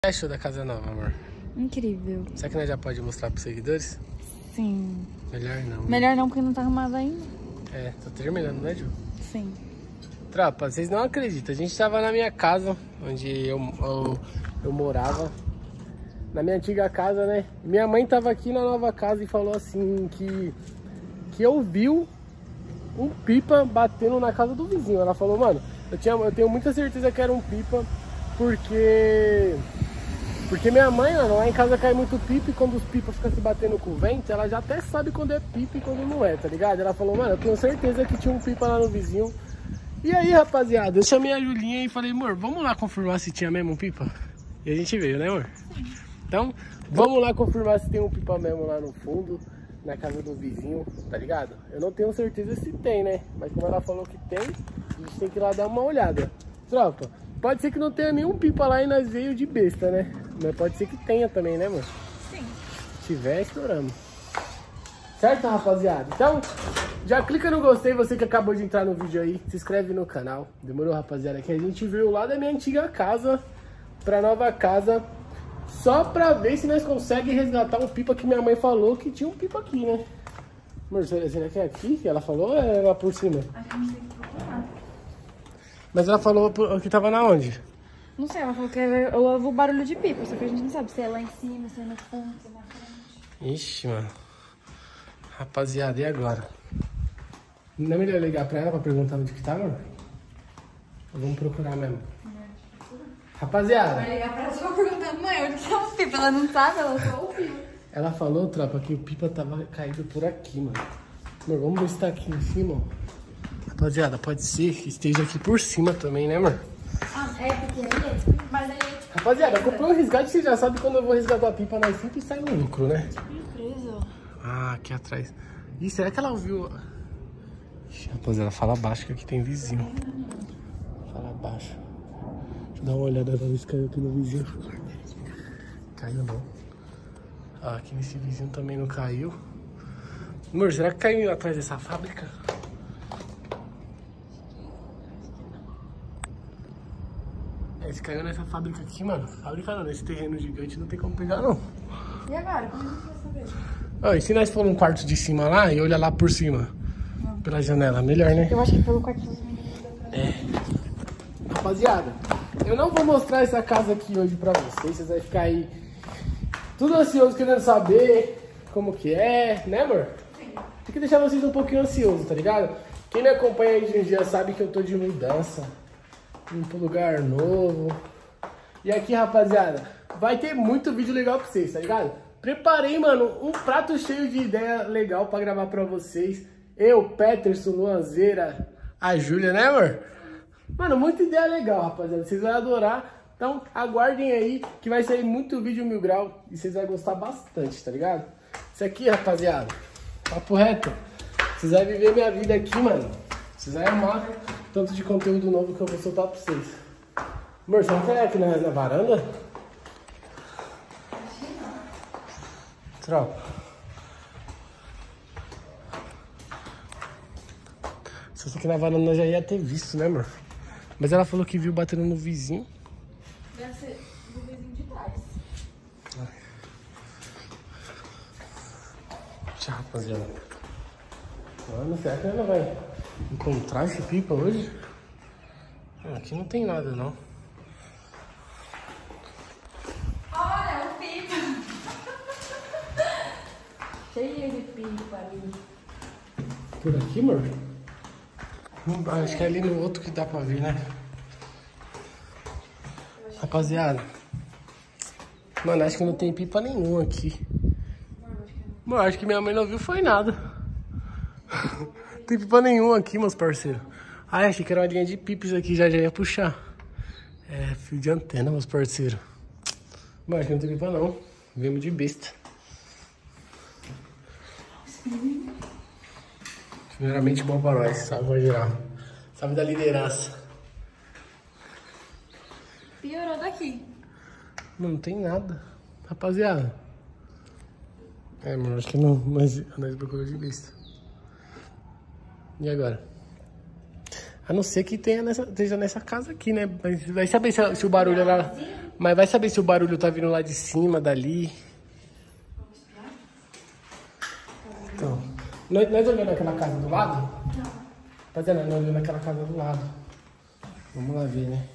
O que achou da casa nova, amor? Incrível. Será que nós já pode mostrar pros seguidores? Sim. Melhor não. Melhor não, porque não tá arrumado ainda. É, tá terminando, né, Ju? Sim. Tropa, vocês não acreditam. A gente tava na minha casa, onde eu morava. Na minha antiga casa, né? Minha mãe tava aqui na nova casa e falou assim que ouviu um pipa batendo na casa do vizinho. Ela falou, mano, eu tenho muita certeza que era um pipa, porque minha mãe, mano, lá em casa cai muito pipa e quando os pipas ficam se batendo com o vento, ela já até sabe quando é pipa e quando não é, tá ligado? Ela falou, mano, eu tenho certeza que tinha um pipa lá no vizinho. E aí, rapaziada, eu chamei a Julinha e falei, amor, vamos lá confirmar se tinha mesmo um pipa? E a gente veio, né, amor? Sim. Então, vamos lá confirmar se tem um pipa mesmo lá no fundo, na casa do vizinho, tá ligado? Eu não tenho certeza se tem, né? Mas como ela falou que tem, a gente tem que ir lá dar uma olhada. Tropa, pode ser que não tenha nenhum pipa lá e nós veio de besta, né? Mas pode ser que tenha também, né, mano? Sim. Se tiver, estouramos. Certo, rapaziada? Então, já clica no gostei, você que acabou de entrar no vídeo aí. Se inscreve no canal. Demorou, rapaziada? Que a gente veio lá da minha antiga casa pra nova casa, só pra ver se nós conseguimos resgatar um pipa que minha mãe falou que tinha um pipa aqui, né? Amor, será que é aqui que ela falou ou é lá por cima? Acho que a gente tem que procurar. Mas ela falou que tava na onde? Não sei, ela falou que eu ouvo o barulho de pipa, só que a gente não sabe se é lá em cima, se é no fundo, se é na frente. Ixi, mano. Rapaziada, e agora? Não é melhor ligar pra ela pra perguntar onde que tá, mano? Ou vamos procurar mesmo? Rapaziada, Vai ligar pra ela só perguntando, mãe, onde tá o pipa? Ela não sabe, ela só ouviu. ela falou, tropa, que o pipa tava caído por aqui, mano. Amor, vamos ver se tá aqui em cima, ó. Rapaziada, pode ser que esteja aqui por cima também, né, amor? Ah, é porque mas aí... Rapaziada, eu comprei um resgate, você já sabe que quando eu vou resgatar a pipa, nós sempre sai no lucro, né? Surpresa. Ah, aqui atrás. Ih, será que ela ouviu? Ixi, rapaziada, fala baixo que aqui tem vizinho. Fala baixo. Deixa eu dar uma olhada pra ver se caiu aqui no vizinho. Caiu não. Ah, aqui nesse vizinho também não caiu. Amor, será que caiu atrás dessa fábrica? É, se caiu nessa fábrica aqui, mano. Fábrica não, nesse terreno gigante não tem como pegar, não. E agora? Como a gente vai saber? Ah, e se nós for num quarto de cima lá e olhar lá por cima? Não. Pela janela, melhor, né? Eu acho que pelo quarto dos meninos. É. Rapaziada, eu não vou mostrar essa casa aqui hoje pra vocês. Vocês vão ficar aí tudo ansioso, querendo saber como que é, né, amor? Sim. Tem que deixar vocês um pouquinho ansiosos, tá ligado? Quem me acompanha aí de um dia sabe que eu tô de mudança, indo pro lugar novo. E aqui, rapaziada, vai ter muito vídeo legal pra vocês, tá ligado? Preparei, mano, um prato cheio de ideia legal pra gravar pra vocês. Eu, Peterson, Luanzeira, a Júlia, né, amor? Mano, muita ideia legal, rapaziada. Vocês vão adorar. Então, aguardem aí que vai sair muito vídeo 1000 graus e vocês vão gostar bastante, tá ligado? Isso aqui, rapaziada, papo reto. Vocês vão viver minha vida aqui, mano. Vocês vão amar tanto de conteúdo novo que eu vou soltar pra vocês. Amor, você não quer ir aqui na varanda? Tropa. Se fosse aqui na varanda nós já ia ter visto, né, amor? Mas ela falou que viu batendo no vizinho. Deve ser do vizinho de trás. Tchau, rapaziada. Mano, será que ela vai encontrar esse pipa hoje? Aqui não tem nada, não. Olha, o pipa! Cheio de pipa ali. Por aqui, amor? Acho que é ali no outro que dá pra ver, né? Rapaziada. Mano, acho que não tem pipa nenhuma aqui. Mano, acho que minha mãe não viu foi nada. Não tem pipa nenhuma aqui, meus parceiros. Ai, achei que era uma linha de pipes aqui, já ia puxar. É, fio de antena, meus parceiros. Mas acho que não tem pipa não. Viemos de besta. Primeiramente bom pra nós, salve pra geral. Salve da liderança. Piorou daqui. Não tem nada, rapaziada. É, mano, acho que não, mas nós procuramos de vista. E agora? A não ser que esteja nessa casa aqui, né? Mas vai saber se o barulho era... Mas vai saber se o barulho tá vindo lá de cima, dali. Então, nós olhando aquela casa do lado? Não. Rapaziada, nós olhando aquela casa do lado. Vamos lá ver, né?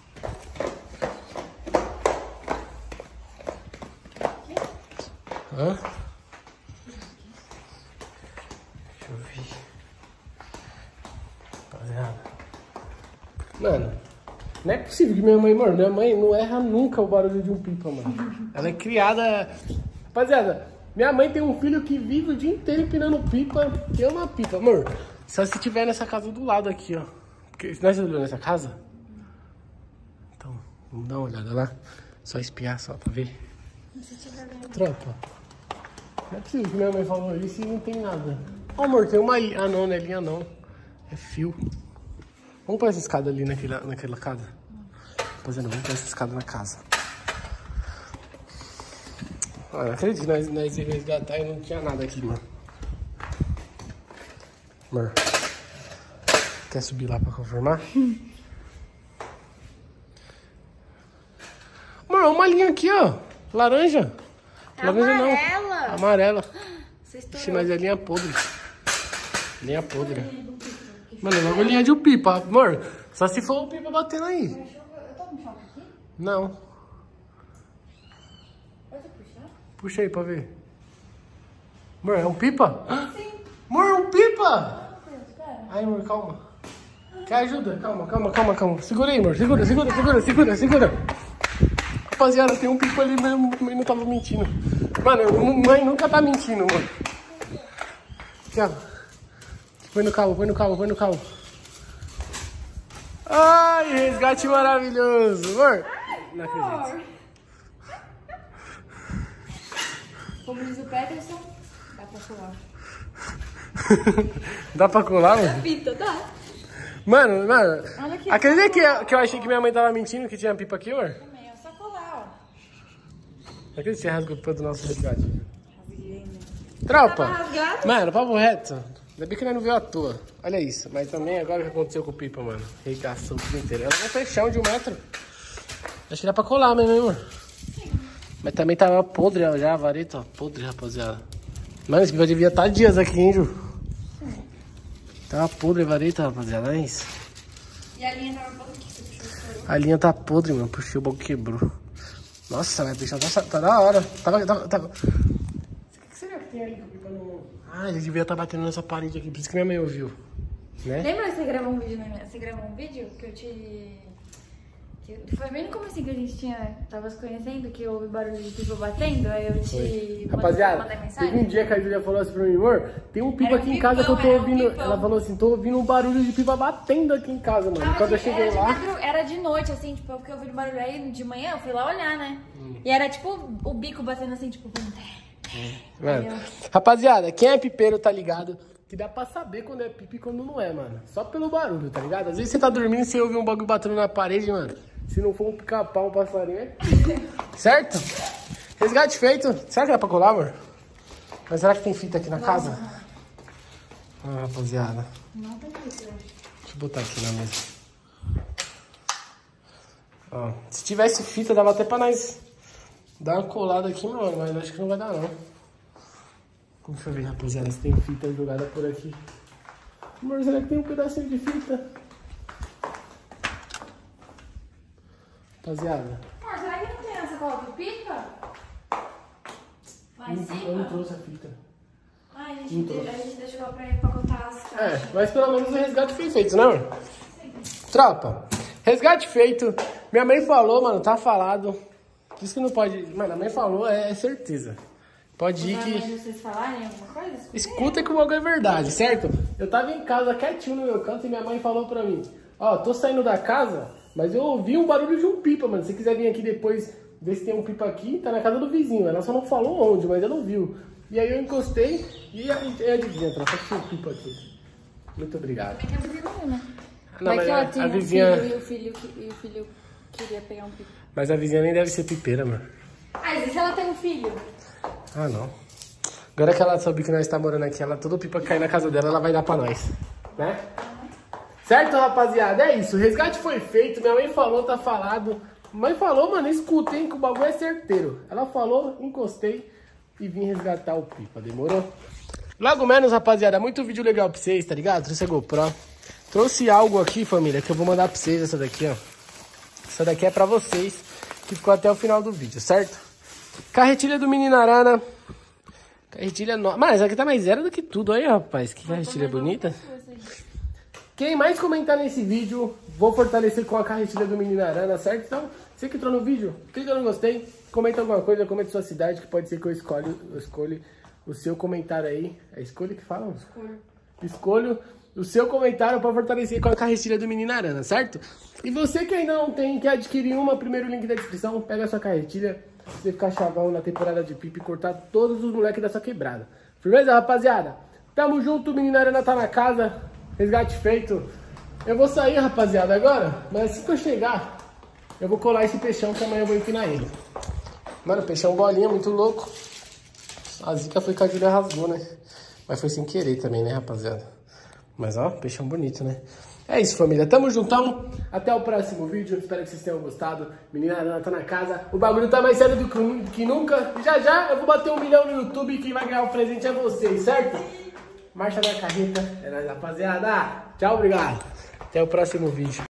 Hã? Deixa eu ver. Rapaziada. Mano, não é possível que minha mãe, mano, minha mãe não erra nunca o barulho de um pipa, mano. Ela é criada... Rapaziada, minha mãe tem um filho que vive o dia inteiro empinando pipa, que é uma pipa. Amor, só se tiver nessa casa do lado aqui, ó. Porque nós olhamos nessa casa? Então, vamos dar uma olhada lá. Só espiar, só pra ver. Tropa. Não é possível que minha mãe falou isso e não tem nada. Ó, amor, tem uma linha. Ah, não, não é linha, não. É fio. Vamos pôr essa escada ali naquela casa? Rapaziada, vamos pôr essa escada na casa. Ah, não acredito, nós íamos resgatar e não tinha nada aqui, mano. Amor, quer subir lá pra confirmar? Amor, uma linha aqui, ó. Laranja. É laranja amarela. Não. Amarela. Você mas é linha podre. Linha podre. Mano, logo linha de um pipa, amor. Só se for o pipa batendo aí. Eu tô com choque aqui? Não. Pode puxar? Puxa aí pra ver. Amor, é um pipa? Sim. Amor, é um pipa! Espera. Ai, amor, calma. Quer ajuda? Calma. Segura aí, amor. Segura. Rapaziada, tem um pipa ali mesmo. Mãe não tava mentindo. Mano, mãe nunca tá mentindo, mano. Aqui, ó. Põe no cabo. Ai, resgate maravilhoso. Amor. Não acredito. Como diz o Peterson, dá pra colar. Dá pra colar, mano? Fita, dá. Mano, Olha aqui, acredita que eu achei que minha mãe tava mentindo que tinha pipa aqui, amor? Também, é só colar, ó. Não acredito que você rasgou o pipa do nosso resgate. Rasguei, né? Tropa, Tava rasgado? mano, papo reto. Ainda bem que nós não viu à toa. Olha isso. Mas também agora o que aconteceu com o pipa, mano? Regaçou tudo inteiro. Ela vai fechar de 1 metro. Acho que dá pra colar mesmo, hein, amor? Sim. Mas também tava podre ó, já, a vareta, ó. Podre, rapaziada. Mano, esse pipa devia estar dias aqui, hein, Ju? Sim. Tava podre a vareta, rapaziada. É isso. E a linha tava podre aqui, você puxou. A linha tá podre, mano. Puxei, o bagulho quebrou. Nossa, mas bicho, tá da hora. Tava... O que será que tem ali que o pipa não... Ah, ele devia estar batendo nessa parede aqui, por isso que minha mãe ouviu, né? Lembra que você gravou um vídeo Você gravou um vídeo que eu te... Foi bem no começo que a gente tava se conhecendo, que houve barulho de pipa batendo, aí eu te Rapaziada, mandei mensagem. teve um dia que a Julia falou assim pra mim, amor, tem um pipa aqui em casa que eu tô ouvindo. Ela falou assim, tô ouvindo um barulho de pipa batendo aqui em casa, mano. Quando eu cheguei lá... Era de noite, assim, tipo, porque eu ouvi o barulho aí de manhã, eu fui lá olhar, né? E era tipo o bico batendo assim, tipo... Mano, rapaziada, quem é pipeiro tá ligado que dá pra saber quando é pipa e quando não é, mano. Só pelo barulho, tá ligado? Às vezes você tá dormindo e você ouve um bagulho batendo na parede, mano. Se não for um pica-pau, um passarinho, é certo? Resgate feito. Será que dá pra colar, amor? Mas será que tem fita aqui na casa? Ah, rapaziada. Não tem fita, eu acho. Deixa eu botar aqui na mesa. Ó, se tivesse fita, dava até pra nós dar uma colada aqui, mano. Mas acho que não vai dar, não. Deixa eu ver, rapaziada, se tem fita jogada por aqui. Amor, será que tem um pedacinho de fita? Rapaziada. Amor, será que não tem essa cola de pipa? Lá em cima? Eu não trouxe a fita. Ah, a gente deixou pra empacotar as caixas. É, mas pelo menos o resgate foi feito, né, amor? Sim. Tropa, resgate feito. Minha mãe falou, mano, tá falado. Isso que não pode... Mano, a mãe falou, é certeza. Pode ir que... Mas vocês falarem alguma coisa? Escuta que o bagulho é verdade, certo? Eu tava em casa quietinho no meu canto e minha mãe falou pra mim, ó, tô saindo da casa, mas eu ouvi um barulho de um pipa, mano. Se você quiser vir aqui depois ver se tem um pipa aqui, tá na casa do vizinho. Ela só não falou onde, mas ela ouviu. E aí eu encostei e adivinha, troca que tinha um pipa aqui. Muito obrigado. Como é que a vizinha viu, né? Não, mas ela tinha a vizinha... um filho e o filho queria pegar um pipa. Mas a vizinha nem deve ser pipeira, mano. Ah, e se ela tem um filho? Ah, não. Agora que ela soube que nós tá morando aqui, ela toda pipa que cair na casa dela, ela vai dar pra nós. Né? Certo, rapaziada? É isso. O resgate foi feito. Minha mãe falou, tá falado. Mãe falou, mano, escuta, hein, que o bagulho é certeiro. Ela falou, encostei e vim resgatar o pipa, demorou? Logo menos, rapaziada, muito vídeo legal pra vocês, tá ligado? Trouxe a GoPro. Trouxe algo aqui, família, que eu vou mandar pra vocês, essa daqui, ó. Essa daqui é pra vocês, que ficou até o final do vídeo, certo? Carretilha do Menino Arana. Carretilha nova. Mas essa aqui tá mais zero do que tudo aí, rapaz. Que carretilha bonita. Quem mais comentar nesse vídeo, vou fortalecer com a carretilha do Menino Arana, certo? Então, você que entrou no vídeo, clica no gostei, comenta alguma coisa, comenta sua cidade, que pode ser que eu escolha o seu comentário aí. É escolha que fala? Escolho o seu comentário para fortalecer com a carretilha do Menino Arana, certo? E você que ainda não tem, quer adquirir uma, primeiro link da descrição, pega a sua carretilha, pra você ficar chavão na temporada de pipa e cortar todos os moleques da sua quebrada. Firmeza, rapaziada? Tamo junto, o Menino Arana tá na casa, resgate feito. Eu vou sair, rapaziada, agora, mas assim que eu chegar, eu vou colar esse peixão que amanhã eu vou empinar ele. Mano, peixão bolinha, muito louco. A zica foi que a Júlia rasgou, né? Mas foi sem querer também, né, rapaziada? Mas, ó, peixão bonito, né? É isso, família. Tamo juntão. Até o próximo vídeo. Espero que vocês tenham gostado. Menina Arana tá na casa. O bagulho tá mais sério do que nunca. E já eu vou bater 1 milhão no YouTube e quem vai ganhar o presente é vocês, certo? Marcha na carreta. É nóis, rapaziada. Tchau, obrigado. Até o próximo vídeo.